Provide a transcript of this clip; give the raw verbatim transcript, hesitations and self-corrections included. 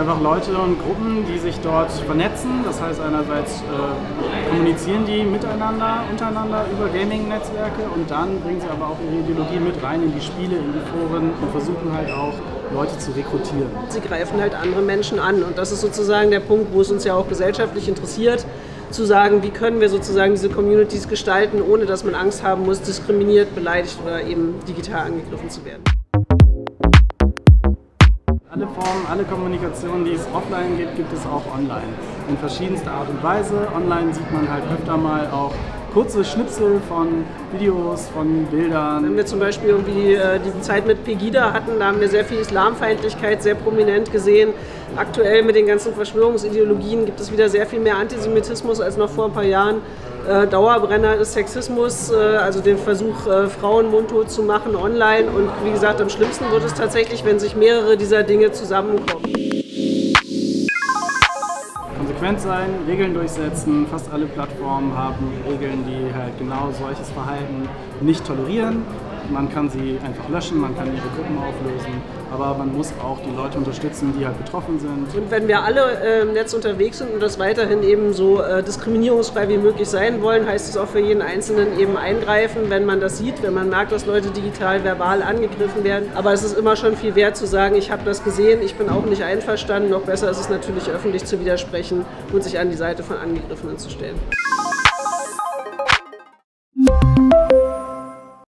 einfach Leute und Gruppen, die sich dort vernetzen. Das heißt, einerseits äh, kommunizieren die miteinander, untereinander über Gaming-Netzwerke und dann bringen sie aber auch ihre Ideologie mit rein in die Spiele, in die Foren und versuchen halt auch Leute zu rekrutieren. Sie greifen halt andere Menschen an und das ist sozusagen der Punkt, wo es uns ja auch gesellschaftlich interessiert, zu sagen, wie können wir sozusagen diese Communities gestalten, ohne dass man Angst haben muss, diskriminiert, beleidigt oder eben digital angegriffen zu werden. Alle Formen, alle Kommunikation, die es offline gibt, gibt es auch online. In verschiedenster Art und Weise. Online sieht man halt öfter mal auch kurze Schnipsel von Videos, von Bildern. Wenn wir zum Beispiel irgendwie äh, die Zeit mit Pegida hatten, da haben wir sehr viel Islamfeindlichkeit sehr prominent gesehen. Aktuell mit den ganzen Verschwörungsideologien gibt es wieder sehr viel mehr Antisemitismus als noch vor ein paar Jahren. Äh, Dauerbrenner ist Sexismus, äh, also den Versuch, äh, Frauen mundtot zu machen online. Und wie gesagt, am schlimmsten wird es tatsächlich, wenn sich mehrere dieser Dinge zusammenkommen. Konsequent sein, Regeln durchsetzen. Fast alle Plattformen haben Regeln, die halt genau solches Verhalten nicht tolerieren. Man kann sie einfach löschen, man kann ihre Gruppen auflösen, aber man muss auch die Leute unterstützen, die halt betroffen sind. Und wenn wir alle äh, im Netz unterwegs sind und das weiterhin eben so äh, diskriminierungsfrei wie möglich sein wollen, heißt es auch für jeden Einzelnen eben eingreifen, wenn man das sieht, wenn man merkt, dass Leute digital, verbal angegriffen werden. Aber es ist immer schon viel wert zu sagen, ich habe das gesehen, ich bin auch nicht einverstanden. Noch besser ist es natürlich, öffentlich zu widersprechen und sich an die Seite von Angegriffenen zu stellen.